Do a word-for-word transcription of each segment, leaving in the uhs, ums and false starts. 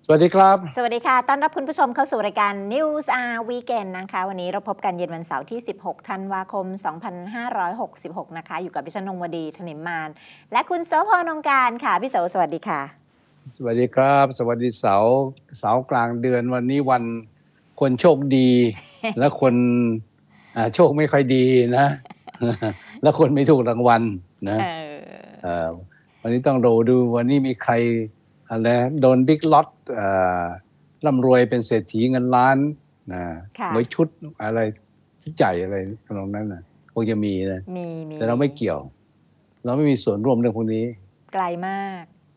สวัสดีครับสวัสดีค่ะต้อนรับคุณผู้ชมเข้าสู่รายการ News Hour Weekend นะคะวันนี้เราพบกันเย็นวันเสาร์ที่สิบหกธันวาคมสองพันห้าร้อยหกสิบหกนะคะอยู่กับดิฉันนงวดีถนิมมานและคุณโสพร นงการค่ะพี่โสสวัสดีค่ะสวัสดีครับสวัสดีเสาร์เสาร์กลางเดือนวันนี้วันคนโชคดี และคนโชคไม่ค่อยดีนะ และคนไม่ถูกรางวัลนะวันนี้ต้องดูดูวันนี้มีใครอะไรโดนบิ๊กล็อตร่ำรวยเป็นเศรษฐีเงินล้านนะหวยชุดอะไรชุดใหญ่อะไรตรงนั้นนะคงจะมีนะแต่เราไม่เกี่ยวเราไม่มีส่วนร่วมเรื่องพวกนี้ไกลมาก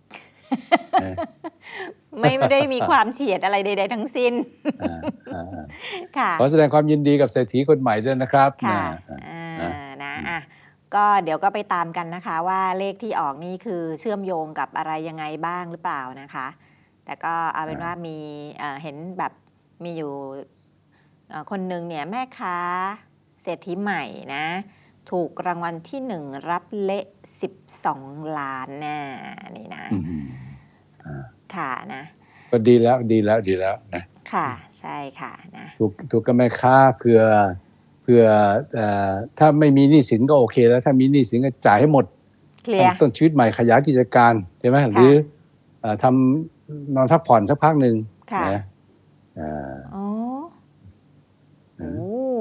ไม่ได้มีความเฉียดอะไรใดๆทั้งสิ้นขอแสดงความยินดีกับเศรษฐีคนใหม่ด้วยนะครับค่ะนะอ่ะก็เดี๋ยวก็ไปตามกันนะคะว่าเลขที่ออกนี่คือเชื่อมโยงกับอะไรยังไงบ้างหรือเปล่านะคะแต่ก็เอาเป็นว่ามีเห็นแบบมีอยู่คนหนึ่งเนี่ยแม่ค้าเศรษฐีใหม่นะถูกรางวัลที่หนึ่งรับเละสิบสองล้านน่ะนี่นะค่ะนะก็ดีแล้วดีแล้วดีแล้วนะค่ะใช่ค่ะนะถูกถูกกับแม่ค้าเพื่อเพื่อถ้าไม่มีหนี้สินก็โอเคแล้วถ้ามีหนี้สินก็จ่ายให้หมดต้นชีวิตใหม่ขยายกิจการใช่ไหมหรือทำนอนพักผ่อนสักพักหนึ่งนะอ๋อโอ้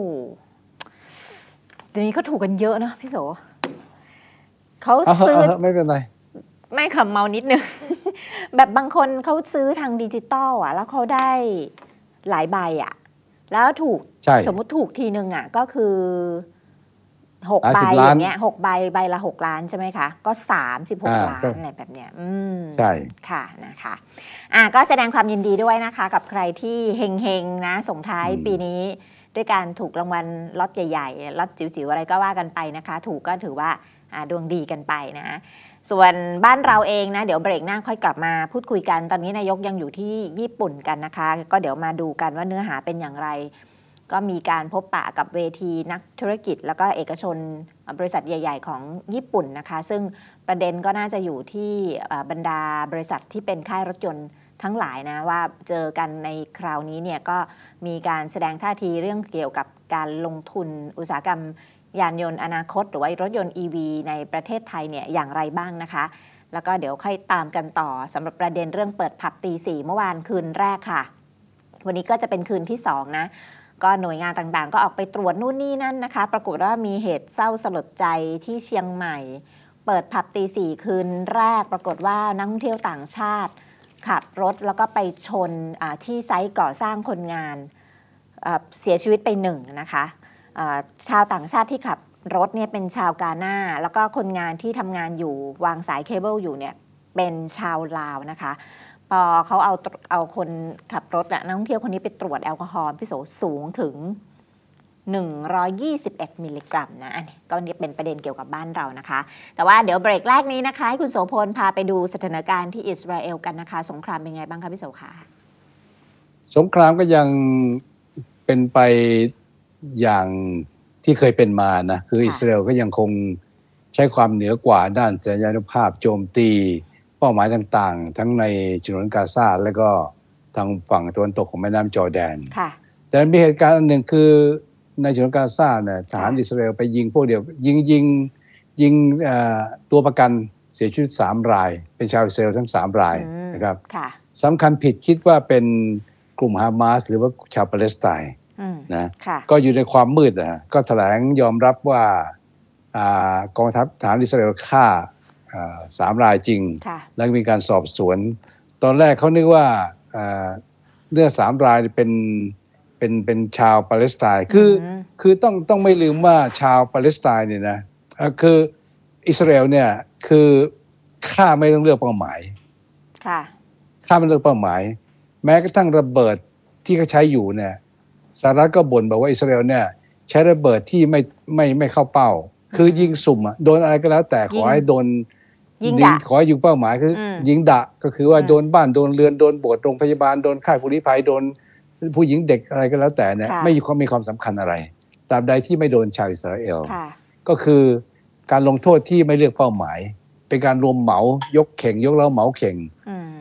เดี๋ยวนี้เขาถูกกันเยอะนะพี่โสเขาซื้อไม่เป็นไรไม่ขำเมานิดนึงแบบบางคนเขาซื้อทางดิจิตอลอ่ะแล้วเขาได้หลายใบอ่ะแล้วถูกสมมุติถูกทีนึงอ่ะก็คือหกใบอย่างเงี้ยหกใบใบละหกล้านใช่ไหมคะก็สามสิบหกล้านอะไรแบบเนี้ยอืมใช่ค่ะนะคะอ่ะก็แสดงความยินดีด้วยนะคะกับใครที่เฮงๆนะส่งท้ายปีนี้ด้วยการถูกรางวัลล็อตใหญ่ๆล็อตจิ๋วๆอะไรก็ว่ากันไปนะคะถูกก็ถือว่าดวงดีกันไปนะส่วนบ้านเราเองนะเดี๋ยวเบรกหน้าค่อยกลับมาพูดคุยกันตอนนี้นายกยังอยู่ที่ญี่ปุ่นกันนะคะก็เดี๋ยวมาดูกันว่าเนื้อหาเป็นอย่างไรก็มีการพบปะกับเวทีนักธุรกิจแล้วก็เอกชนบริษัทใหญ่ๆของญี่ปุ่นนะคะซึ่งประเด็นก็น่าจะอยู่ที่บรรดาบริษัทที่เป็นค่ายรถยนต์ทั้งหลายนะว่าเจอกันในคราวนี้เนี่ยก็มีการแสดงท่าทีเรื่องเกี่ยวกับการลงทุนอุตสาหกรรมยานยนต์อนาคตหรือว่ารถยนต์ อี วี ในประเทศไทยเนี่ยอย่างไรบ้างนะคะแล้วก็เดี๋ยวค่อยตามกันต่อสำหรับประเด็นเรื่องเปิดผับตีสี่เมื่อวานคืนแรกค่ะวันนี้ก็จะเป็นคืนที่สองนะก็หน่วยงานต่างๆก็ออกไปตรวจนู่นนี่นั่นนะคะปรากฏว่ามีเหตุเศร้าสลดใจที่เชียงใหม่เปิดผับตีสี่คืนแรกปรากฏว่านักท่องเที่ยวต่างชาติขับรถแล้วก็ไปชนที่ไซต์ก่อสร้างคนงานเสียชีวิตไปหนึ่งนะคะชาวต่างชาติที่ขับรถเนี่ยเป็นชาวกาหน้าแล้วก็คนงานที่ทำงานอยู่วางสายเคเบิลอยู่เนี่ยเป็นชาวลาวนะคะพอเขาเอาเอาคนขับรถนักท่องเที่ยวคนนี้ไปตรวจแอลกอฮอล์พี่โสสูงถึงหนึ่งร้อยยี่สิบเอ็ดมิลลิกรัมนะอันนี้ก็นี่เป็นประเด็นเกี่ยวกับบ้านเรานะคะแต่ว่าเดี๋ยวเบรกแรกนี้นะคะให้คุณโสพลพาไปดูสถานการณ์ที่อิสราเอลกันนะคะสงครามเป็นไงบ้างคะพี่โสคะสงครามก็ยังเป็นไปอย่างที่เคยเป็นมานะคืออิสราเอลก็ยังคงใช้ความเหนือกว่าด้านสัญญานุภาพโจมตีเป้าหมายต่างๆทั้งในฉนวนกาซาและก็ทางฝั่งตะวันตกของแม่น้ำจอร์แดนแต่มีเหตุการณ์อันหนึ่งคือในฉนวนกาซาเนี่ยทหารอิสราเอลไปยิงพวกเดียวยิงยิงยิงตัวประกันเสียชีวิตสามรายเป็นชาวอิสราเอลทั้งสามรายนะครับสำคัญผิดคิดว่าเป็นกลุ่มฮามาสหรือว่าชาวปาเลสไตน์นะก็อยู่ในความมืดนะก็แถลงยอมรับว่ากองทัพทหารอิสราเอลฆ่าสามรายจริงแล้วมีการสอบสวนตอนแรกเขานึกว่าเรื่องสามรายเป็นเป็นเป็นชาวปาเลสไตน์คือคือต้องต้องไม่ลืมว่าชาวปาเลสไตน์เนี่ยนะคืออิสราเอลเนี่ยคือฆ่าไม่ต้องเลือกเป้าหมายฆ่าไม่เลือกเป้าหมายแม้กระทั่งระเบิดที่เขาใช้อยู่เนี่ยสหรัฐก็บ่นบอกว่าอิสราเอลเนี่ยใช้ระเบิดที่ไม่ไม่ไม่เข้าเป้าคือยิงสุ่มอ่ะโดนอะไรก็แล้วแต่ขอให้โดนยิงขอให้ยิงเป้าหมายคือยิงดะก็คือว่าโดนบ้านโดนเรือนโดนโบสถ์โรงพยาบาลโดนค่ายผู้ลี้ภัยโดนผู้หญิงเด็กอะไรก็แล้วแต่เนี่ยไม่มีความมีความสำคัญอะไรตราบใดที่ไม่โดนชาวอิสราเอลก็คือการลงโทษที่ไม่เลือกเป้าหมายเป็นการรวมเหมายกเข่งยกแล้วเหมาเข่ง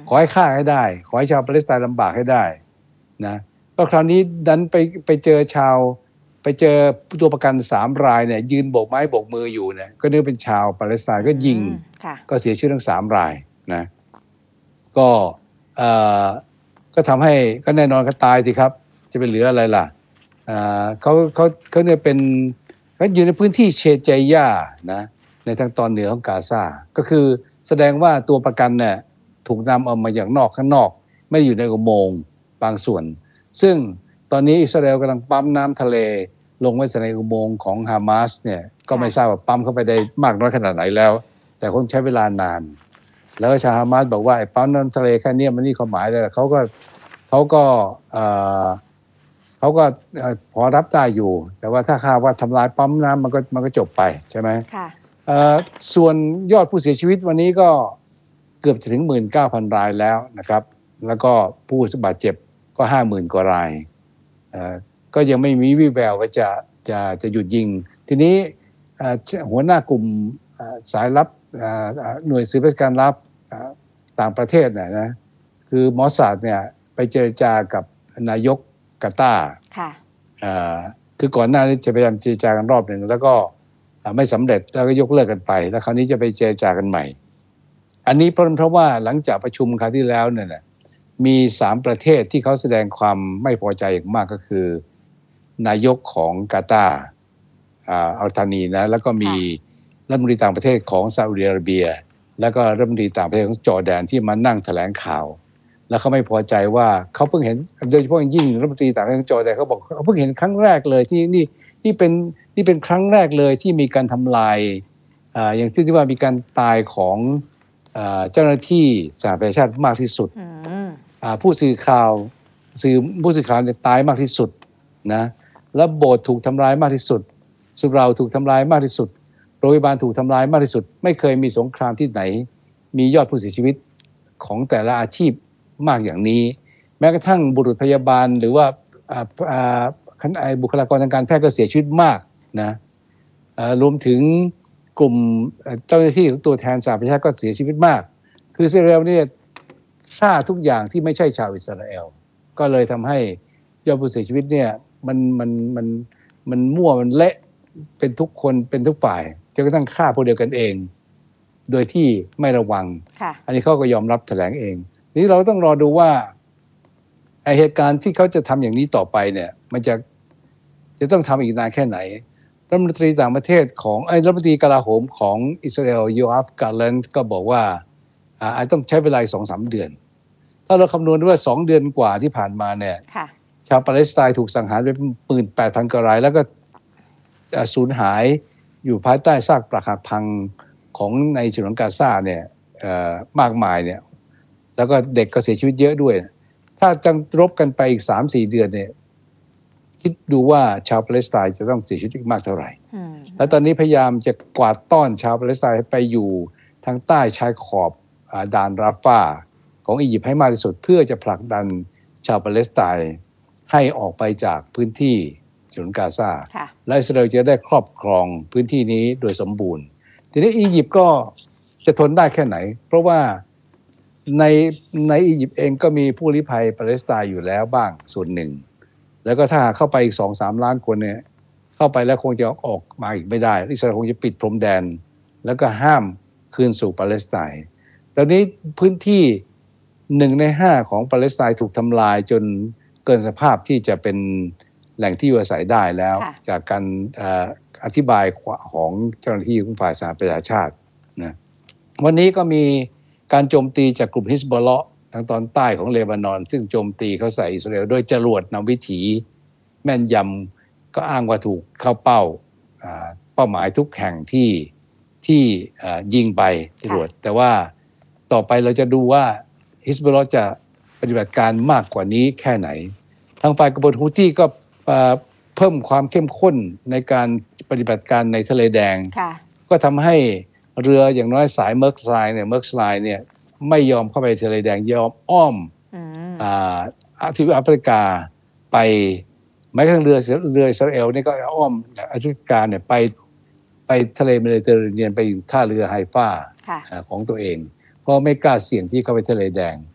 ขอให้ฆ่าให้ได้ขอให้ชาวปาเลสไตน์ลำบากให้ได้นะก็คราวนี้ดันไปไปเจอชาวไปเจอตัวประกันสามรายเนี่ยยืนโบกไม้โบกมืออยู่เนี่ยก็นึกเป็นชาวปาเลสไตน์ก็ยิงก็เสียชีวิตทั้งสามรายนะก็เอ่อก็ทำให้ก็แน่นอนก็ตายสิครับจะเป็นเหลืออะไรล่ะเขาเขาเขาเนี่ยเป็นเขาอยู่ในพื้นที่เชเจย่านะในทางตอนเหนือของกาซาก็คือแสดงว่าตัวประกันเนี่ยถูกนำเอามาอย่างนอกข้างนอกไม่ได้อยู่ในอุโมงค์บางส่วนซึ่งตอนนี้อิสราเอลกำลังปั๊มน้ำทะเลลงไว้ในอุโมงค์ของฮามาสเนี่ยก็ไม่ทราบว่าปั๊มเข้าไปได้มากน้อยขนาดไหนแล้วแต่คงใช้เวลานานแล้วชาวฮามาสบอกว่าไอ้ปั๊มน้ำทะเลแค่นี้มันนี่ความหมายเลยเขาก็เขาก็เอ่อเขาก็พอรับได้อยู่แต่ว่าถ้าข่าวว่าทำลายปั๊มน้ำมันก็มันก็จบไปใช่ไหมค่ะส่วนยอดผู้เสียชีวิตวันนี้ก็เกือบจะถึง หนึ่งหมื่นเก้าพัน รายแล้วนะครับแล้วก็ผู้บาดเจ็บก็ ห้าหมื่น กว่ารายก็ยังไม่มีวี่แววว่าจะจะจะหยุดยิงทีนี้หัวหน้ากลุ่มสายลับหน่วยสืบราชการลับต่างประเทศเนี่ยนะคือมอสซาดเนี่ยไปเจรจากับนายกกาตาร์คือก่อนหน้านี้จะพยายามเจรจากันรอบหนึ่งแล้วก็ไม่สำเร็จแล้วก็ยกเลิกกันไปแล้วคราวนี้จะไปเจรจากันใหม่อันนี้เพราะเพราะว่าหลังจากประชุมคราวที่แล้วเนี่ยมีสามประเทศที่เขาแสดงความไม่พอใจอย่างมากก็คือนายกของกาตาร์อัลธานีนะแล้วก็มีรัฐมนตรีต่างประเทศของซาอุดิอาระเบียแล้วก็รัฐมนตรีต่างประเทศของจอร์แดนที่มานั่งแถลงข่าวแล้วเขาไม่พอใจว่าเขาเพิ่งเห็นโดยเฉพาะยิ่งรัฐมนตรีต่างประเทศของจอร์แดนเขาบอกเขาเพิ่งเห็นครั้งแรกเลยที่นี่นี่เป็นนี่เป็นครั้งแรกเลยที่มีการทำลายอย่างที่ว่ามีการตายของเจ้าหน้าที่สหประชาชาติมากที่สุดผู้สื่อข่าวสื่อผู้สื่อข่าวเนี่ยตายมากที่สุดนะแล้วโบสถ์ถูกทำลายมากที่สุดสุเหร่าถูกทำลายมากที่สุดโรงพยาบาลถูกทำลายมากที่สุดไม่เคยมีสงครามที่ไหนมียอดผู้เสียชีวิตของแต่ละอาชีพมากอย่างนี้แม้กระทั่งบุรุษพยาบาลหรือว่าบุคลากรทางการแพทย์ก็เสียชีวิตมากนะรวมถึงกลุ่มเจ้าหน้าที่ของตัวแทนสหประชาชาติก็เสียชีวิตมากคืออิสราเอลเนี่ยฆ่าทุกอย่างที่ไม่ใช่ชาวอิสราเอลก็เลยทำให้ยอดผู้เสียชีวิตเนี่ยมันมันมันมันมั่วมันเละเป็นทุกคนเป็นทุกฝ่ายจนกระทั่งฆ่าพวกเดียวกันเองโดยที่ไม่ระวังอันนี้เขาก็ยอมรับแถลงเองทีนี้เราต้องรอดูว่าไอ้เหตุการณ์ที่เขาจะทำอย่างนี้ต่อไปเนี่ยมันจะจะต้องทำอีกนานแค่ไหนรัฐมนตรีต่างประเทศของไอ้รัฐมนตรีกลาโหมของอิสราเอลโยอาฟกาแลนด์ก็บอกว่าอาจต้องใช้เวลาสองสามเดือนถ้าเราคำนวณดูว่าสองเดือนกว่าที่ผ่านมาเนี่ยชาวปาเลสไตน์ถูกสังหารไปหมื่นแปดพันกว่ารายแล้วก็สูญหายอยู่ภายใต้ซากปรักหักพังของในฉนวนกาซาเนี่ยมากมายเนี่ยแล้วก็เด็กก็เสียชีวิตเยอะด้วยถ้าจะรบกันไปอีก สามสี่ เดือนเนี่ยคิดดูว่าชาวปาเลสไตน์จะต้องเสียชีวิตมากเท่าไหร่แล้วตอนนี้พยายามจะกวาดต้อนชาวปาเลสไตน์ไปอยู่ทางใต้ชายขอบด่านราฟาของอียิปต์ให้มากที่สุดเพื่อจะผลักดันชาวปาเลสไตน์ให้ออกไปจากพื้นที่ฉนวนกาซาและอิสราเอลจะได้ครอบครองพื้นที่นี้โดยสมบูรณ์ทีนี้อียิปต์ก็จะทนได้แค่ไหนเพราะว่าในในอียิปต์เองก็มีผู้ลี้ภัยปาเลสไตน์อยู่แล้วบ้างส่วนหนึ่งแล้วก็ถ้าเข้าไปอีก สองสาม ล้านคนเนี่ยเข้าไปแล้วคงจะออกมาอีกไม่ได้อิสราเอลคงจะปิดพรมแดนแล้วก็ห้ามคืนสู่ปาเลสไตน์ตอนนี้พื้นที่หนึ่งในห้าของปาเลสไตน์ถูกทำลายจนเกินสภาพที่จะเป็นแหล่งที่อยู่อาศัยได้แล้วจากการอธิบายของเจ้าหน้าที่ของฝ่ายสหประชาชาตินะวันนี้ก็มีการโจมตีจากกลุ่มฮิซบอลเลาะห์ทางตอนใต้ของเลบานอนซึ่งโจมตีเขาใส่อิสราเอลด้วยจรวดนำวิถีแม่นยำก็อ้างว่าถูกเข้าเป้าเป้าหมายทุกแห่งที่ที่ยิงไปจรวดแต่ว่าต่อไปเราจะดูว่าฮิซบอลเลาะห์จะปฏิบัติการมากกว่านี้แค่ไหนทางฝ่ายกบฏฮูตี้ก็เพิ่มความเข้มข้นในการปฏิบัติการในทะเลแดงก็ทำให้เรืออย่างน้อยสายเมอร์กไลน์เนี่ยเมอร์กไลน์เนี่ยไม่ยอมเข้าไปทะเลแดงยอมอ้อมอ่าทวีปแอฟริกาไปแม้กระทั่งเรือเรืออิสราเอลนี่ก็อ้อมแอฟริกาเนี่ยไปไปทะเลเมดิเตอร์เรเนียนไปอยู่ท่าเรือไฮฟาของตัวเองเพราะไม่กล้าเสี่ยงที่เข้าไปทะเลแดง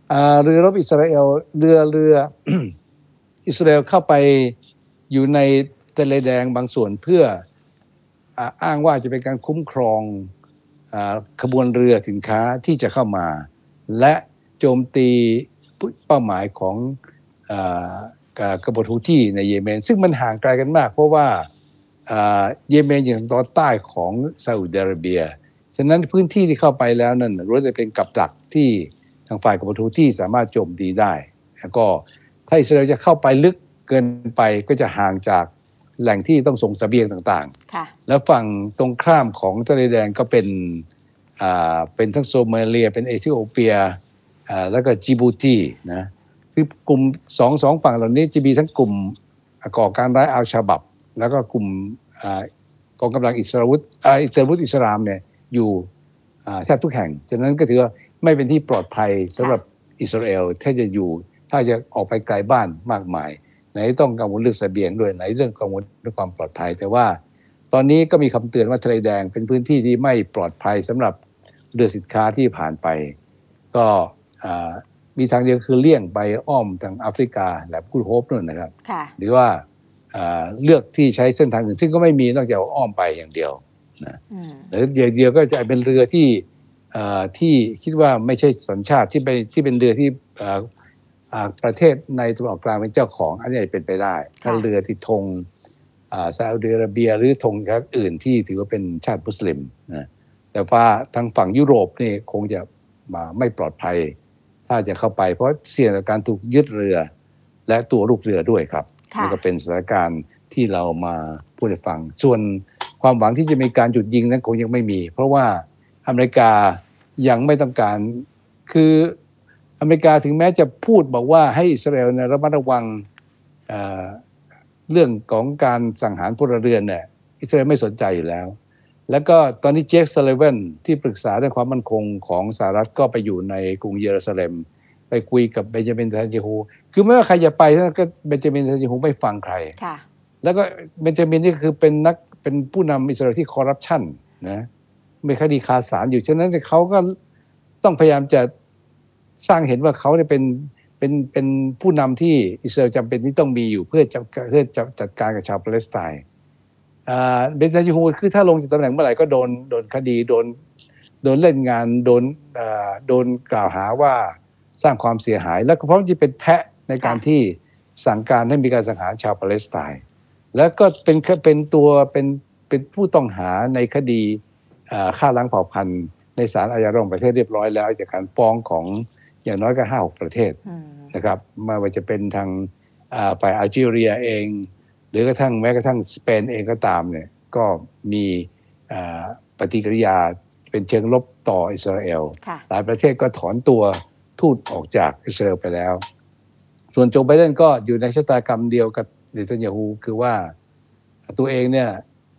เรือรบอิสราเอลเรือเรือ อิสราเอลเข้าไปอยู่ในทะเลแดงบางส่วนเพื่ออ้างว่าจะเป็นการคุ้มครองขบวนเรือสินค้าที่จะเข้ามาและโจมตีเป้าหมายของกบฏฮูตี้ในเยเมนซึ่งมันห่างไกลกันมากเพราะว่าเยเมนอยู่ทางตอนใต้ของซาอุดิอาระเบียฉะนั้นพื้นที่ที่เข้าไปแล้วนั่นล้วนจะเป็นกับดักที่ทางฝ่ายกบฏฮูตี้สามารถโจมตีได้แล้วก็ถ้าอิสราเอลจะเข้าไปลึกเกินไปก็จะห่างจากแหล่งที่ต้องส่งเสบียงต่างๆแล้วฝั่งตรงข้ามของทะเลแดงก็เป็นเป็นทั้งโซมาเลียเป็นเอธิโอเปียแล้วก็จิบูตีนะคือกลุ่มสองสองฝั่งเหล่านี้จะมีทั้งกลุ่มก่อการร้ายอัลชาบับแล้วก็กลุ่มกองกำลังอิสราวุธอิสราวุธอิสลามเนี่ยอยู่แทบทุกแห่งฉะนั้นก็ถือว่าไม่เป็นที่ปลอดภัยสำหรับอิสราเอลถ้าจะอยู่ถ้าจะออกไปไกลบ้านมากมายไหนต้องกังวลเรื่องเสบียงด้วยไหนเรื่องกังวลเรื่องความปลอดภัยแต่ว่าตอนนี้ก็มีคำเตือนว่าทะเลแดงเป็นพื้นที่ที่ไม่ปลอดภัยสำหรับเรือสินค้าที่ผ่านไปก็มีทางเดียวคือเลี่ยงไปอ้อมทางแอฟริกาแหลมกูดโฮปนู่นนะครับหรือว่าเลือกที่ใช้เส้นทางอื่นซึ่งก็ไม่มีนอกจากอ้อมไปอย่างเดียวนะหรืออย่างเดียวก็จะเป็นเรือที่ที่คิดว่าไม่ใช่สัญชาติที่ไปที่เป็นเรือที่ประเทศในตะวันออกกลางเป็นเจ้าของอันนี้เป็นไปได้ถ้าเรือที่ธงซาอุดิอาระเบียหรือธงชาติอื่นที่ถือว่าเป็นชาติมุสลิมนะแต่ว่าทางฝั่งยุโรปนี่คงจะมาไม่ปลอดภัยถ้าจะเข้าไปเพราะเสี่ยงต่อการถูกยึดเรือและตัวลูกเรือด้วยครับนี่ก็เป็นสถานการณ์ที่เรามาพูดให้ฟังส่วนความหวังที่จะมีการหยุดยิงนั้นคงยังไม่มีเพราะว่าอเมริกายังไม่ต้องการคืออเมริกาถึงแม้จะพูดบอกว่าให้อิสราเอลเนี่ยระมัดระวัง เอ่อ เรื่องของการสังหารพลเรือนเนี่ยอิสราเอลไม่สนใจอยู่แล้วแล้วก็ตอนนี้เจคซัลลิแวนที่ปรึกษาเรื่องความมั่นคงของสหรัฐก็ไปอยู่ในกรุงเยรูซาเล็มไปคุยกับเบนจามินเนทันยาฮูคือไม่ว่าใครจะไปก็เบนจามินเนทันยาฮูไม่ฟังใครแล้วก็เบนจามินนี่คือเป็นนักเป็นผู้นำอิสราเอลที่คอร์รัปชันนะมีคดีคาศาลอยู่ฉะนั้นเขาก็ต้องพยายามจะสร้างเห็นว่าเขาเนี่ยเป็นเป็นเป็นผู้นำที่อิสราเอลจำเป็นที่ต้องมีอยู่เพื่อจะเพื่อจะจัดการกับชาวปาเลสไตน์เบนจามินเนทันยาฮูคือถ้าลงจากตำแหน่งเมื่อไหร่ก็โดนโดนคดีโดนโดนเล่นงานโดนโดนกล่าวหาว่าสร้างความเสียหายแล้วก็พร้อมที่เป็นแพะในการที่สั่งการให้มีการสังหารชาวปาเลสไตน์แล้วก็เป็นเป็นตัวเป็นเป็นผู้ต้องหาในคดีฆ่าล้างเผ่าพันธุ์ในศาลอาญาระหว่างประเทศเรียบร้อยแล้วจากการฟ้องของอย่างน้อยก็ห้าหกประเทศนะครับไม่ว่าจะเป็นทางฝ่ายอัลจีเรียเองหรือกระทั่งแม้กระทั่งสเปนเองก็ตามเนี่ยก็มีปฏิกิริยาเป็นเชิงลบต่ออิสราเอลหลายประเทศก็ถอนตัวทูตออกจากอิสราเอลไปแล้วส่วนโจไบเดนก็อยู่ในชะตากรรมเดียวกับเนทันยาฮูคือว่าตัวเองเนี่ย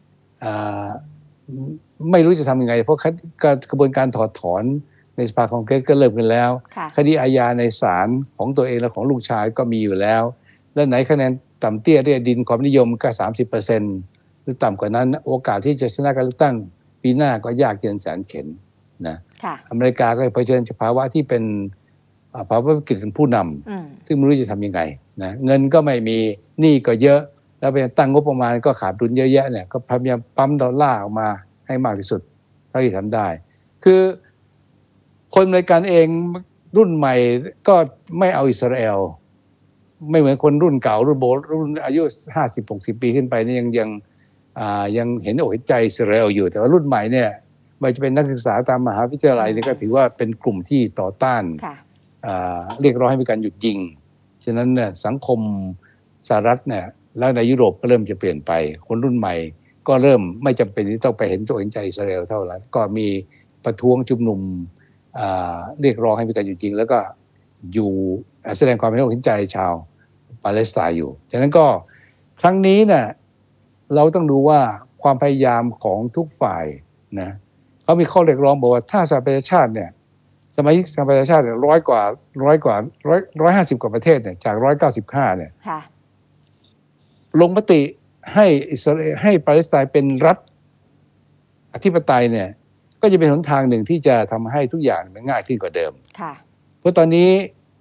ไม่รู้จะทำยังไงเพราะกระบวนการถอดถอนในสภาคองเกรสก็เริ่มกันแล้วคดีอาญาในศาลของตัวเองและของลูกชายก็มีอยู่แล้วและไหนคะแนนต่ำเตี้ยเรียดินความนิยมก็ สามสิบเปอร์เซ็นต์ หรือต่ำกว่านั้นโอกาสที่จะชนะการเลือกตั้งปีหน้าก็ยากเย็นแสนเข็ญนะอเมริกาก็เผชิญภาวะที่เป็นภาวะวิกฤตเป็นผู้นำซึ่งไม่รู้จะทำยังไงนะเงินก็ไม่มีหนี้ก็เยอะแล้วไปตั้งงบประมาณก็ขาดดุลเยอะแยะเนี่ยก็พยายามปั๊มดอลลาร์ออกมาให้มากที่สุดเท่าที่ทำได้คือคนอเมริกันเองรุ่นใหม่ก็ไม่เอาอิสราเอลไม่เหมือนคนรุ่นเก่ารุ่นโบรุ่นอายุห้าสิบ หกสิบปีขึ้นไปนี่ยังยังอ่ายังเห็นอกเห็นใจอิสราเอลอยู่แต่ว่ารุ่นใหม่เนี่ยไม่จะเป็นนักศึกษาตามมหาวิทยาลัยนี่ก็ถือว่าเป็นกลุ่มที่ต่อต้านเรียกร้องให้มีการหยุดยิงฉะนั้นเนี่ยสังคมสหรัฐเนี่ยแล้วในยุโรปก็เริ่มจะเปลี่ยนไปคนรุ่นใหม่ก็เริ่มไม่จำเป็นที่ต้องไปเห็นตัวเห็นใจอิสราเอลเท่าไหร่ก็มีประท้วงชุมนุมเรียกร้องให้มีการหยุดยิงแล้วก็อยู่แสดงความเห็นใจชาวปาเลสไตน์อยู่ฉะนั้นก็ครั้งนี้เนี่ยเราต้องดูว่าความพยายามของทุกฝ่ายนะเขามีข้อเรียกร้องบอกว่าถ้าสหประชาชาติเนี่ยสมัยสหประชาชาติร้อยกว่าร้อยกว่าร้อยร้อยห้าสิบกว่าประเทศเนี่ยจากร้อยเก้าสิบห้าเนี่ยลงมติให้อิสราเอลให้ปาเลสไตน์เป็นรัฐอธิปไตยเนี่ยก็จะเป็นหนทางหนึ่งที่จะทำให้ทุกอย่างมันง่ายขึ้นกว่าเดิมเพราะตอนนี้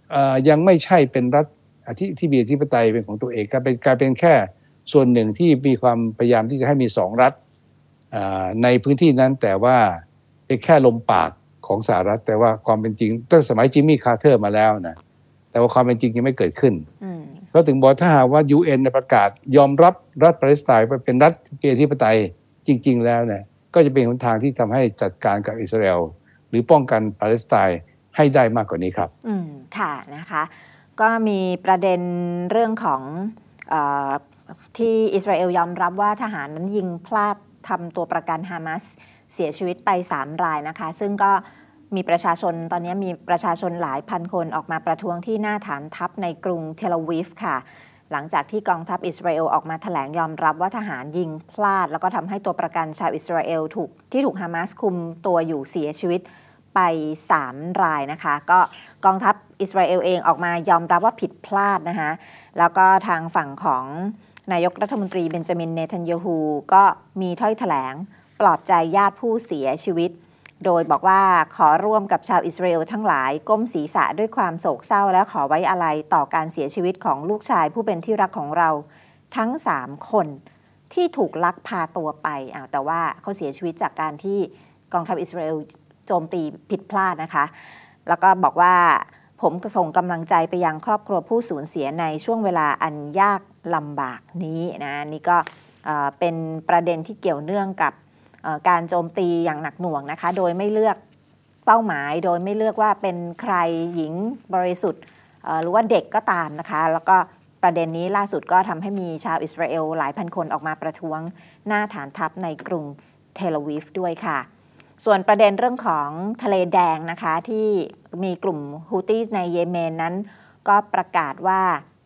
ยังไม่ใช่เป็นรัฐที่ที่มีอธิปไตยเป็นของตัวเองกลายเป็นกลายเป็นแค่ส่วนหนึ่งที่มีความพยายามที่จะให้มีสองรัฐในพื้นที่นั้นแต่ว่าเป็นแค่ลมปากของสหรัฐแต่ว่าความเป็นจริงตั้งสมัยจิมมี่คาร์เตอร์มาแล้วนะแต่ว่าความเป็นจริงยังไม่เกิดขึ้นเขาถึงบอกถ้าหากว่า ยู เอ็น ประกาศยอมรับรัฐปาเลสไตน์เป็นรัฐเป็นอธิปไตยจริงๆแล้วเนี่ยก็จะเป็นหนทางที่ทำให้จัดการกับอิสราเอลหรือป้องกันปาเลสไตน์ให้ได้มากกว่านี้ครับอืมค่ะนะคะก็มีประเด็นเรื่องของเอ่อที่อิสราเอลยอมรับว่าทหารนั้นยิงพลาดทำตัวประกันฮามาสเสียชีวิตไปสามรายนะคะซึ่งก็มีประชาชนตอนนี้มีประชาชนหลายพันคนออกมาประท้วงที่หน้าฐานทัพในกรุงเทลอาวีฟค่ะหลังจากที่กองทัพอิสราเอลออกมาแถลงยอมรับว่าทหารยิงพลาดแล้วก็ทำให้ตัวประกันชาวอิสราเอลถูกที่ถูกฮามาสคุมตัวอยู่เสียชีวิตไปสามรายนะคะก็กองทัพอิสราเอลเองออกมายอมรับว่าผิดพลาดนะคะแล้วก็ทางฝั่งของนายกรัฐมนตรีเบนจามินเนทันยาฮูก็มีถ้อยแถลงปลอบใจญาติผู้เสียชีวิตโดยบอกว่าขอร่วมกับชาวอิสราเอลทั้งหลายก้มศีรษะด้วยความโศกเศร้าและขอไว้อาลัยต่อการเสียชีวิตของลูกชายผู้เป็นที่รักของเราทั้งสามคนที่ถูกลักพาตัวไปอ้าวแต่ว่าเขาเสียชีวิตจากการที่กองทัพอิสราเอลโจมตีผิดพลาดนะคะแล้วก็บอกว่าผมส่งกำลังใจไปยังครอบครัวผู้สูญเสียในช่วงเวลาอันยากลำบากนี้นะนี่ก็เป็นประเด็นที่เกี่ยวเนื่องกับการโจมตีอย่างหนักหน่วงนะคะโดยไม่เลือกเป้าหมายโดยไม่เลือกว่าเป็นใครหญิงบริสุทธิ์หรือว่าเด็กก็ตามนะคะแล้วก็ประเด็นนี้ล่าสุดก็ทำให้มีชาวอิสราเอลหลายพันคนออกมาประท้วงหน้าฐานทัพในกรุงเทลอาวีฟด้วยค่ะส่วนประเด็นเรื่องของทะเลแดงนะคะที่มีกลุ่มฮูตี้ในเยเมนนั้นก็ประกาศว่า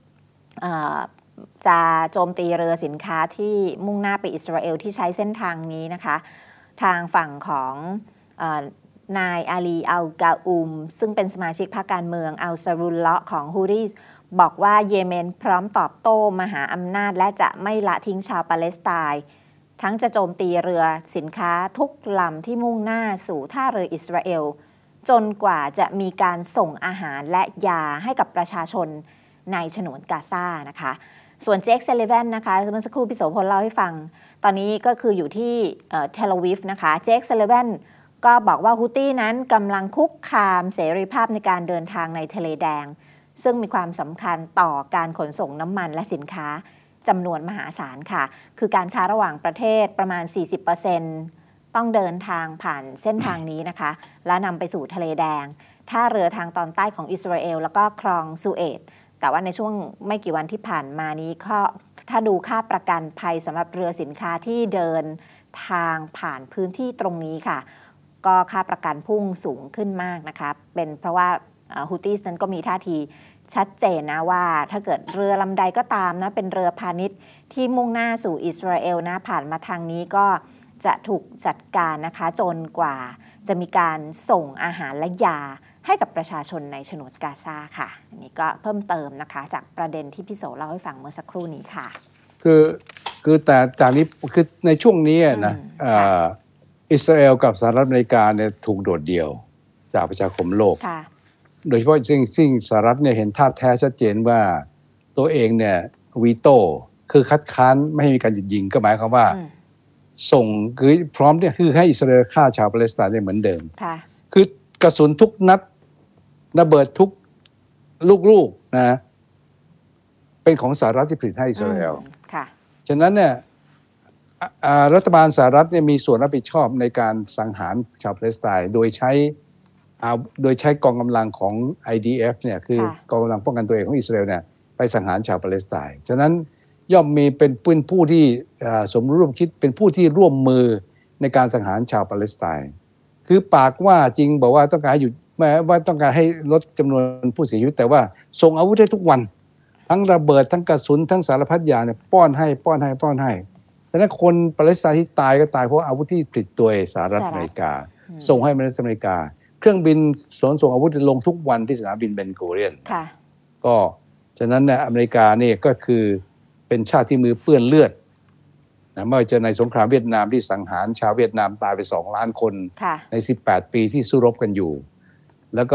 จะโจมตีเรือสินค้าที่มุ่งหน้าไปอิสราเอลที่ใช้เส้นทางนี้นะคะทางฝั่งของนายอาลีอัลกาอุมซึ่งเป็นสมาชิกพรรคการเมืองอัลซารุลเลาะของฮูตี้บอกว่าเยเมนพร้อมตอบโต้มหาอำนาจและจะไม่ละทิ้งชาวปาเลสไตน์ทั้งจะโจมตีเรือสินค้าทุกลำที่มุ่งหน้าสู่ท่าเรืออิสราเอลจนกว่าจะมีการส่งอาหารและยาให้กับประชาชนในฉนวนกาซานะคะส่วนเจคเซลิแวนนะคะเมื่อสักครู่พี่โสพลเล่าให้ฟังตอนนี้ก็คืออยู่ที่เทลอาวีฟนะคะเจคเซลิแวนก็บอกว่าฮูตี้นั้นกำลังคุกคามเสรีภาพในการเดินทางในทะเลแดงซึ่งมีความสำคัญต่อการขนส่งน้ำมันและสินค้าจำนวนมหาศาลค่ะคือการค้าระหว่างประเทศประมาณ สี่สิบเปอร์เซ็นต์ ต้องเดินทางผ่านเส้นทางนี้นะคะแล้วนำไปสู่ทะเลแดงท่าเรือทางตอนใต้ของอิสราเอลแล้วก็คลองสุเอตแต่ว่าในช่วงไม่กี่วันที่ผ่านมานี้ก็ถ้าดูค่าประกันภัยสำหรับเรือสินค้าที่เดินทางผ่านพื้นที่ตรงนี้ค่ะก็ค่าประกันพุ่งสูงขึ้นมากนะคะเป็นเพราะว่าฮูตี้นั้นก็มีท่าทีชัดเจนนะว่าถ้าเกิดเรือลำใดก็ตามนะเป็นเรือพาณิชย์ที่มุ่งหน้าสู่อิสราเอลนะผ่านมาทางนี้ก็จะถูกจัดการนะคะจนกว่าจะมีการส่งอาหารและยาให้กับประชาชนในฉนวนกาซาค่ะอันนี้ก็เพิ่มเติมนะคะจากประเด็นที่พี่โสเล่าให้ฟังเมื่อสักครู่นี้ค่ะคือคือแต่จากนี้คือในช่วงนี้นะอิสราเอลกับสหรัฐอเมริกาเนี่ยถูกโดดเดี่ยวจากประชาคมโลกโดยเฉพาะสิ่งสิ่งสหรัฐเนี่ยเห็นท่าแท้ชัดเจนว่าตัวเองเนี่ยวีโต้คือคัดค้านไม่ให้มีการหยุดยิงก็หมายความว่าส่งคือพร้อมเนี่ยคือให้อิสราเอลฆ่าชาวปาเลสไตน์ได้เหมือนเดิมคือกระสุนทุกนัดระเบิดทุกลูกๆนะเป็นของสหรัฐที่ผลิตให้อิสราเอลฉะนั้นเนี่ยรัฐบาลสหรัฐเนี่ยมีส่วนรับผิดชอบในการสังหารชาวปาเลสไตน์โดยใช้โดยใช้กองกำลังของ ไอ ดี เอฟ เนี่ยคือกองกำลังป้องกันตัวเองของอิสราเอลเนี่ยไปสังหารชาวปาเลสไตน์ฉะนั้นย่อมมีเป็นเป็นผู้ที่สมรู้ร่วมคิดเป็นผู้ที่ร่วมมือในการสังหารชาวปาเลสไตน์คือปากว่าจริงบอกว่าต้องการให้หยุดแม้ว่าต้องการให้ลดจำนวนผู้เสียชีวิตแต่ว่าส่งอาวุธให้ทุกวันทั้งระเบิดทั้งกระสุนทั้งสารพัดอย่างเนี่ยป้อนให้ป้อนให้ป้อนให้ฉะนั้นคนปาเลสไตน์ที่ตายก็ตายเพราะอาวุธที่ผลิตโดยสหรัฐอเมริกาส่งให้อเมริกาเครื่องบินส่งส่งอาวุธลงทุกวันที่สนามบินเบนกูเรียนก็ฉะนั้นเนี่ยอเมริกานี่ก็คือเป็นชาติที่มือเปื้อนเลือดนะไม่ว่าจะในสงครามเวียดนามที่สังหารชาวเวียดนามตายไปสองล้านคนในสิบแปดปีที่สู้รบกันอยู่แล้วก็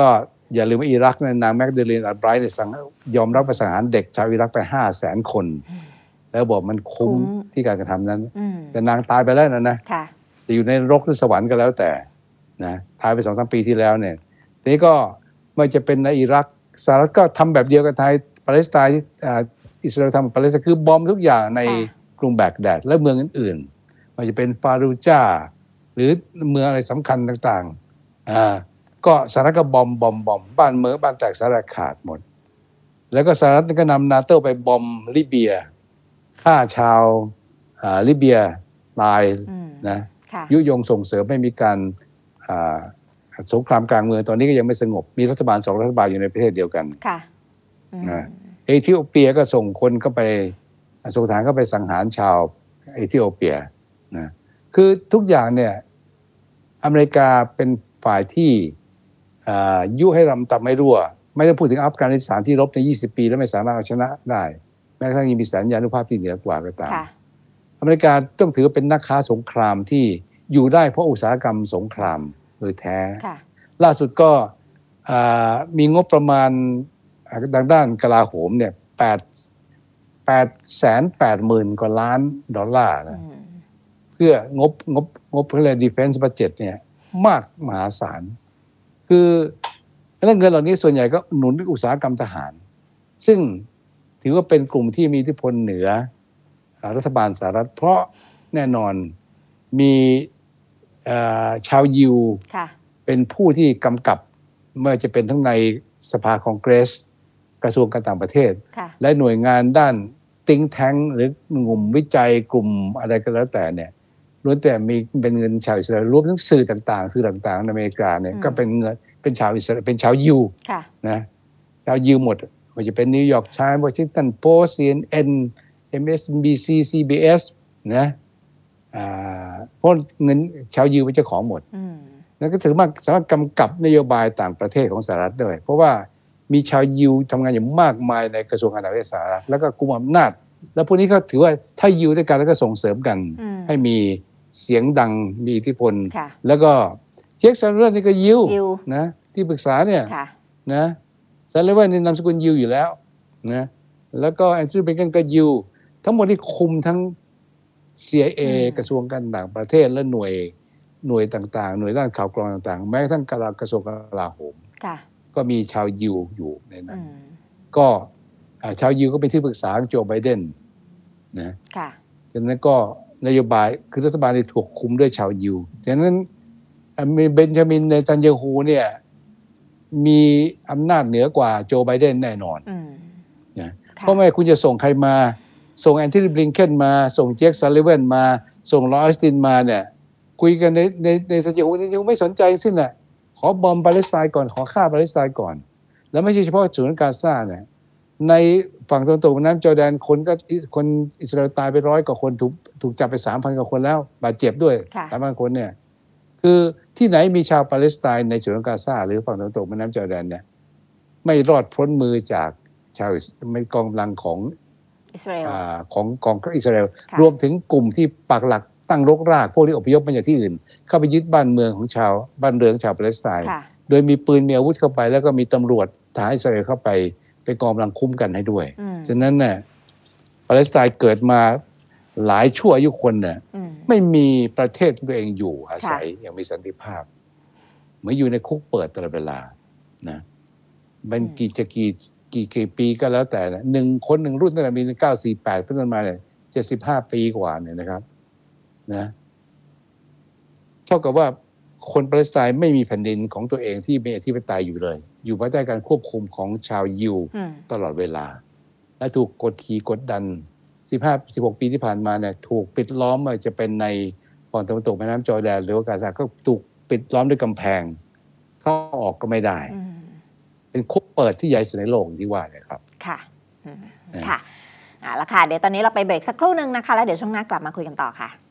อย่าลืมว่าอิรักเนี่ยนางแมกดาลีนอัลไบรท์เนี่ยสั่งยอมรับว่าสังหารเด็กชาวอิรักไปห้าแสนคนแล้วบอกมันคุ้มที่การกระทำนั้นแต่นางตายไปแล้วนะนะจะอยู่ในนรกหรือสวรรค์ก็แล้วแต่นะตายไปสองสามปีที่แล้วเนี่ยทีนี้ก็ไม่จะเป็นในอิรักสหรัฐก็ทำแบบเดียวกับไทยปาเลสไตน์อิสราเอลทำปาเลสไตน์คือบอมทุกอย่างในกรุงแบกแดดและเมืองอื่นๆไม่จะเป็นฟารูจาหรือเมืองอะไรสำคัญต่างๆอ่าก็สหรัฐก็บอมบอมบอมบ้านเมืองบ้านแตกสลายขาดหมดแล้วก็สหรัฐก็นำนาโต้ไปบอมลิเบียฆ่าชาวลิเบียตายนะยุยงส่งเสริมให้มีการสงครามกลางเมืองตอนนี้ก็ยังไม่สงบมีรัฐบาลสองรัฐบาลอยู่ในประเทศเดียวกันนะเอธิโอเปียก็ส่งคนเข้าไปส่งทหารเข้าไปสังหารชาวเอธิโอเปียนะคือทุกอย่างเนี่ยอเมริกาเป็นฝ่ายที่ยุให้รำตำไม่รั่วไม่ต้องพูดถึงอัฟกานิสถานที่รบในยี่สิบปีแล้วไม่สามารถเอาชนะได้แม้กระทั่งยังมีสัญญานุภาพที่เหนือกว่าก็ตามอเมริกาต้องถือเป็นนักค้าสงครามที่อยู่ได้เพราะอุตสาหกรรมสงครามโดยแท้ล่าสุดก็มีงบประมาณทางด้านกลาโหมเนี่ยแปดแปดแสนแปดหมื่นกว่าล้านดอลลาร์นะเพื่องบงบงบเพื่อ defense budget เนี่ยมากมหาศาลคือเรื่องเงินเหล่านี้ส่วนใหญ่ก็หนุนอุตสาหกรรมทหารซึ่งถือว่าเป็นกลุ่มที่มีอิทธิพลเหนือรัฐบาลสหรัฐเพราะแน่นอนมีชาวยิวเป็นผู้ที่กำกับเมื่อจะเป็นทั้งในสภาคองเกรสกระทรวงการต่างประเทศและหน่วยงานด้านthink tankหรือกลุ่มวิจัยกลุ่มอะไรก็แล้วแต่เนี่ยล้วนแต่มีเป็นเงินชาวอิสราเอลรวมทั้งสื่อต่างๆสื่อต่างๆในอเมริกาเนี่ยก็เป็นเงินเป็นชาวอิสราเอลเป็นชาวยิวนะชาวยิวหมดว่าจะเป็นนิวยอร์กไทม์วอชิงตันโพสต์ ซี เอ็น เอ็น เอ็ม เอส บี ซี ซี บี เอส นะเพราะเงินชาวยิวเป็นเจ้าของหมดแล้วก็ถือว่าสามารถกำกับนโยบายต่างประเทศของสหรัฐด้วยเพราะว่ามีชาวยิวทำงานอย่างมากมายในกระทรวงการต่างประเทศสหรัฐแล้วก็กุมอำนาจแล้วพวกนี้ก็ถือว่าถ้ายิวด้วยกันแล้วก็ส่งเสริมกันให้มีเสียงดังมีอิทธิพลแล้วก็เจคซัลเลอร์นี่ก็ยิวนะที่ปรึกษาเนี่ยนะซัลเลอร์นี่นามสกุลยิวอยู่แล้วนะแล้วก็แอนดรูว์ เบเกนก็ยิวทั้งหมดที่คุมทั้ง ซี ไอ เอ กระทรวงการต่างประเทศและหน่วยหน่วยต่างๆหน่วยด้านข่าวกรองต่างๆแม้กระทั่งกระทรวงกลาโหมก็มีชาวยิวอยู่ในนั้นก็ชาวยิวก็เป็นที่ปรึกษาโจไบเดนนะดังนั้นก็นโยบายคือรัฐบาลที่ถูกคุมด้วยชาวยิวดังนั้นเบนจามินเนทันยาฮูเนี่ยมีอำนาจเหนือกว่าโจไบเดนแน่นอนนะเพราะไม่คุณจะส่งใครมาส่งแอนโทนี บลิงเคนมาส่งเจค ซัลลิแวนมาส่งลอสตินมาเนี่ยคุยกันในในในทันยาฮูยังไม่สนใจสิ้นแหละขอบอมปาเลสไตน์ก่อนขอฆ่าปาเลสไตน์ก่อนแล้วไม่ใช่เฉพาะศูนย์กาซาเนี่ยในฝั่งตะวันตกน้ำจอร์แดนคนก็คนอิสราเอลตายไปร้อยกว่าคนถูกถูกจับไป สามพัน กว่าคนแล้วบาดเจ็บด้วยหลายพันคนเนี่ยคือที่ไหนมีชาวปาเลสไตน์ในฉนวนกาซาหรือฝั่งตะวันตกแม่น้ำจอร์แดนเนี่ยไม่รอดพ้นมือจากชาวไม่กองกำลังของอิสราเอลของกองอิสราเอลรวมถึงกลุ่มที่ปักหลักตั้งรกรากพวกที่อพยพมาจากที่อื่นเข้าไปยึดบ้านเมืองของชาวบ้านเรือนชาวปาเลสไตน์โดยมีปืนมีอาวุธเข้าไปแล้วก็มีตำรวจทหารอิสราเอลเข้าไปเป็นกองกำลังคุ้มกันให้ด้วยฉะนั้นเนี่ยปาเลสไตน์เกิดมาหลายชั่วอายุคนเนี่ยไม่มีประเทศตัวเองอยู่อาศัยอย่างมีสันติภาพเหมือนอยู่ในคุกเปิดตลอดเวลานะมันกี่จะกี่กี่กี่ปีก็แล้วแต่นะหนึ่งคนหนึ่งรุ่นตั้งแต่มีเก้าสี่แปดเป็นต้นมาเนี่ยเจ็ดสิบห้าปีกว่าเนี่ยนะครับนะเท่ากับว่าคนปาเลสไตน์ไม่มีแผ่นดินของตัวเองที่มีอธิปไตยอยู่เลยอยู่ภายใต้การควบคุมของชาวยิวตลอดเวลาและถูกกดขี่กดดันสิบห้า สิบหกปีที่ผ่านมาเนี่ยถูกปิดล้อมไม่ว่าจะเป็นในฝั่งตะวันตกแม่น้ำจอร์แดนหรือว่ากาซาก็ถูกปิดล้อมด้วยกำแพงเข้าออกก็ไม่ได้เป็นคุกเปิดที่ใหญ่สุดในโลกที่ว่าเลยครับค่ะค่ะเอาละค่ะเดี๋ยวตอนนี้เราไปเบรกสักครู่นึงนะคะแล้วเดี๋ยวช่วงหน้ากลับมาคุยกันต่อค่ะ